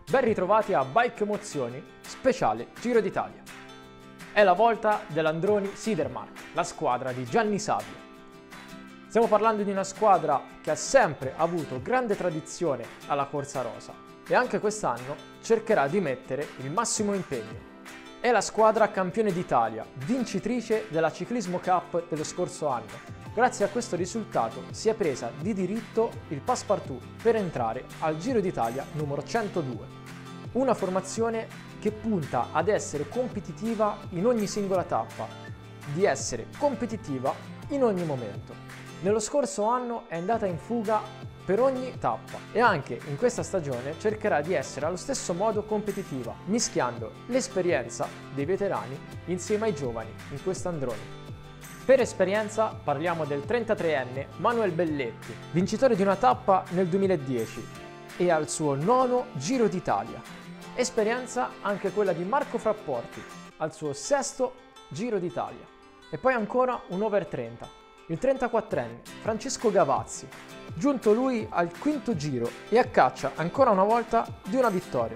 Ben ritrovati a Bike Emozioni, speciale Giro d'Italia. È la volta dell'Androni Sidermark, la squadra di Gianni Savio. Stiamo parlando di una squadra che ha sempre avuto grande tradizione alla corsa rosa e anche quest'anno cercherà di mettere il massimo impegno. È la squadra campione d'Italia, vincitrice della Ciclismo Cup dello scorso anno. Grazie a questo risultato si è presa di diritto il passepartout per entrare al Giro d'Italia numero 102. Una formazione che punta ad essere competitiva in ogni singola tappa, di essere competitiva in ogni momento. Nello scorso anno è andata in fuga per ogni tappa e anche in questa stagione cercherà di essere allo stesso modo competitiva, mischiando l'esperienza dei veterani insieme ai giovani in quest'Androni. Per esperienza parliamo del 33enne Manuel Belletti, vincitore di una tappa nel 2010 e al suo 9° Giro d'Italia. Esperienza anche quella di Marco Frapporti, al suo 6° Giro d'Italia. E poi ancora un over 30, il 34enne Francesco Gavazzi, giunto lui al 5° Giro e a caccia ancora una volta di una vittoria.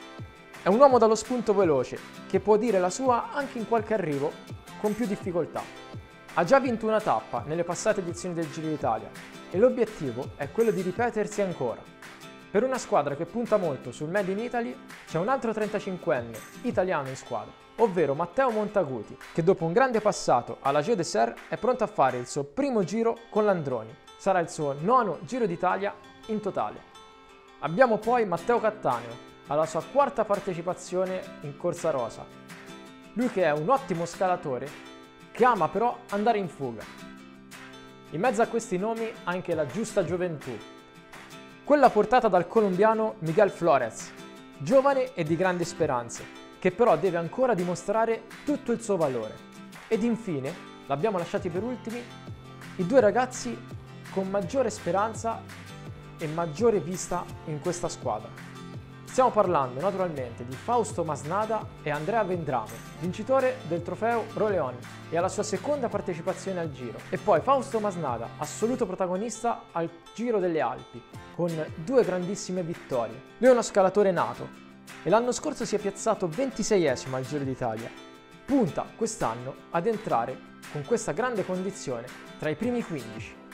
È un uomo dallo spunto veloce che può dire la sua anche in qualche arrivo con più difficoltà. Ha già vinto una tappa nelle passate edizioni del Giro d'Italia e l'obiettivo è quello di ripetersi ancora. Per una squadra che punta molto sul Made in Italy c'è un altro 35enne italiano in squadra, ovvero Matteo Montaguti, che dopo un grande passato alla Jeu des Serres è pronto a fare il suo primo giro con l'Androni. Sarà il suo 9° Giro d'Italia in totale. Abbiamo poi Matteo Cattaneo, alla sua 4ª partecipazione in corsa rosa. Lui che è un ottimo scalatore, che ama però andare in fuga. In mezzo a questi nomi anche la giusta gioventù, quella portata dal colombiano Miguel Flores, giovane e di grandi speranze, che però deve ancora dimostrare tutto il suo valore. Ed infine, l'abbiamo lasciati per ultimi, i due ragazzi con maggiore speranza e maggiore vista in questa squadra. Stiamo parlando naturalmente di Fausto Masnada e Andrea Vendrame, vincitore del trofeo Roleon e alla sua 2ª partecipazione al Giro. E poi Fausto Masnada, assoluto protagonista al Giro delle Alpi, con 2 grandissime vittorie. Lui è uno scalatore nato e l'anno scorso si è piazzato 26esimo al Giro d'Italia. Punta quest'anno ad entrare con questa grande condizione tra i primi 15.